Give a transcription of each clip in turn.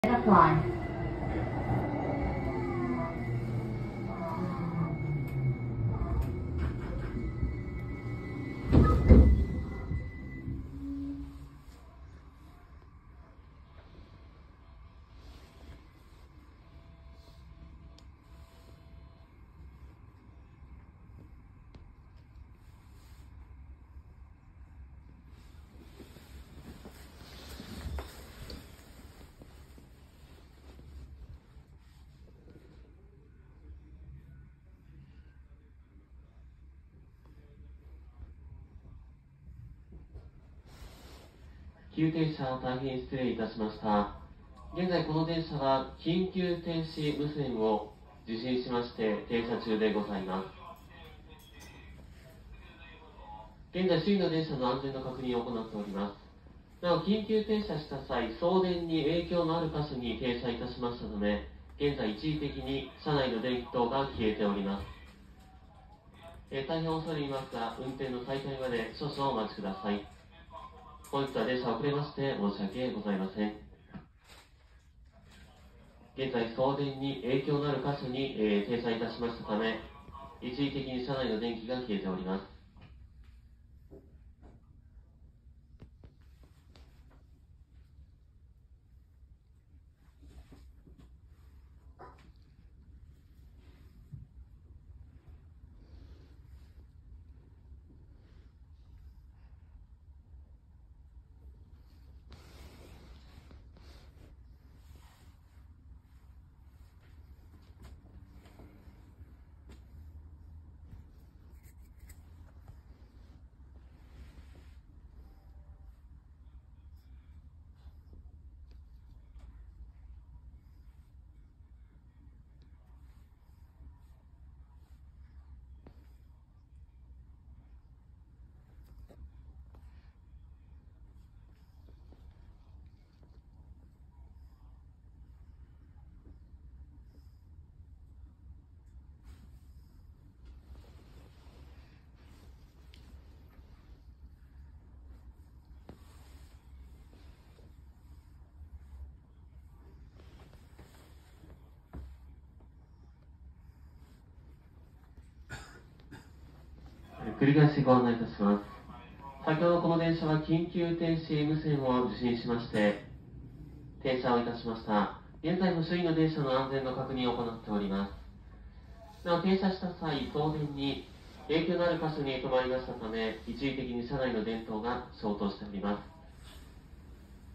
apply. 急停車、大変失礼いたしました。現在この電車は緊急停止無線を受信しまして停車中でございます。現在周囲の電車の安全の確認を行っております。なお、緊急停車した際、送電に影響のある箇所に停車いたしましたため、現在一時的に車内の電気等が消えております。大変恐れ入りますが、運転の再開まで少々お待ちください。本日は電車遅れまして申し訳ございません。現在、送電に影響のある箇所に、停車いたしましたため、一時的に車内の電気が消えております。繰り返しご案内いたします。先ほどこの電車は緊急停止無線を受信しまして停車をいたしました。現在も周囲の電車の安全の確認を行っております。なお、停車した際、送電に影響のある箇所に止まりましたため、一時的に車内の電灯が消灯しております。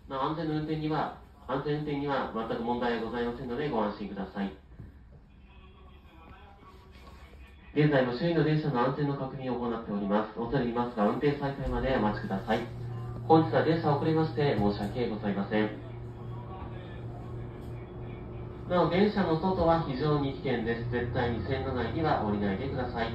なお、安全運転には全く問題はございませんのでご安心ください。現在も周囲の電車の安全の確認を行っております。恐れ入りますが、運転再開までお待ちください。本日は電車遅れまして申し訳ございません。なお、電車の外は非常に危険です。絶対に線路内には降りないでください。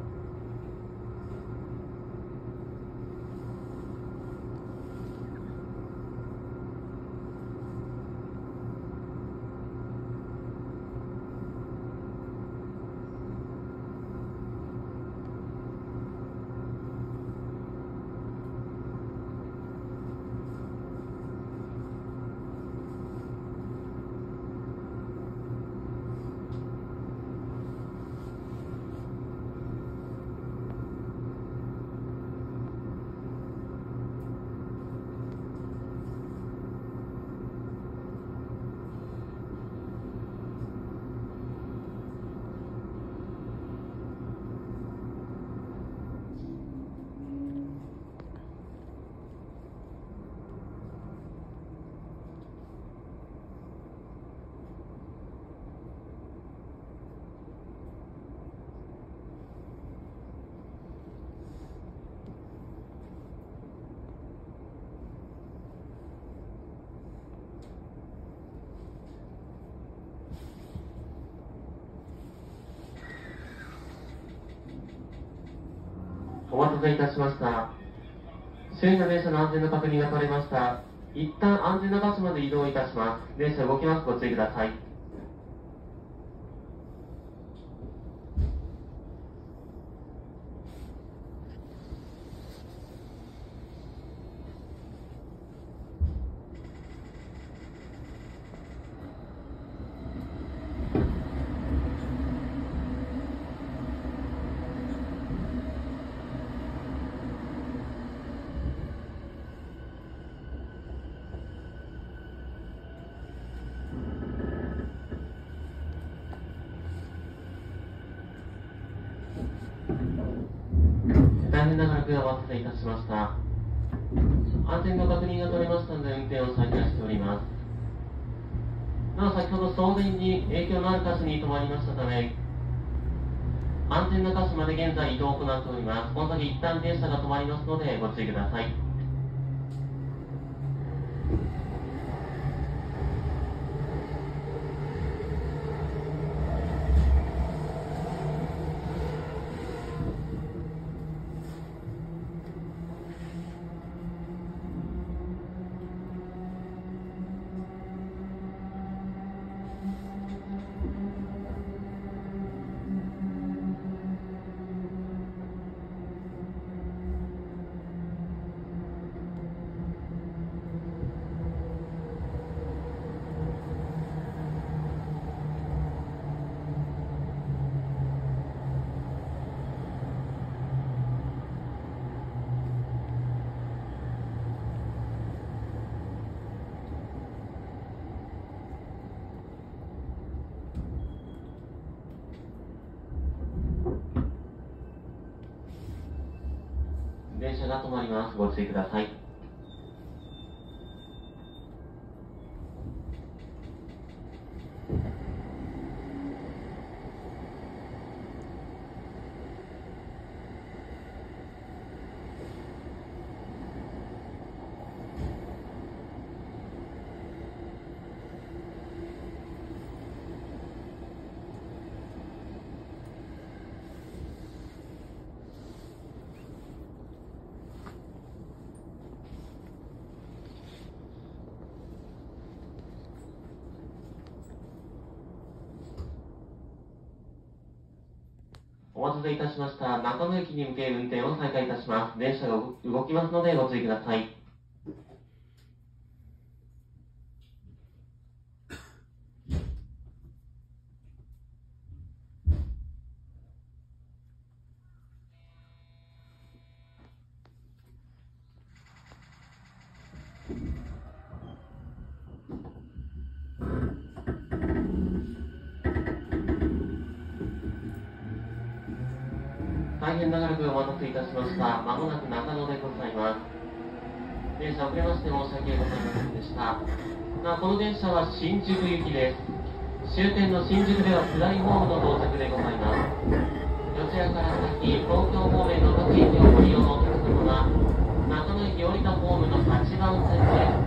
お待たせいたしました。周囲の電車の安全の確認が取れました。一旦安全な場所まで移動いたします。電車動きます。ご注意ください。 長らくお待たせいたしました。安全の確認が取れましたので運転を再開しております。なお先ほど送電に影響のある箇所に止まりましたため、安全な箇所まで現在移動を行っております。この時一旦電車が止まりますのでご注意ください。電車が止まります。ご注意ください。お待たせいたしました。中野駅に向け運転を再開いたします。電車が動きますのでご注意ください。大変長らくお待たせいたしました。まもなく中野でございます。電車遅れまして申し訳ございませんでした。この電車は新宿行きです。終点の新宿では下りホームの到着でございます。どちらから先、東京方面の各駅をご利用のお客様は、中野駅降りたホームの8番線です。